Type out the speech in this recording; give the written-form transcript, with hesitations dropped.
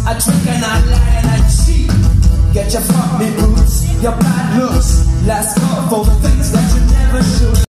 I drink and I lie and I cheat. Get your fuck me boots, your bad looks. Last call for the things that you never should.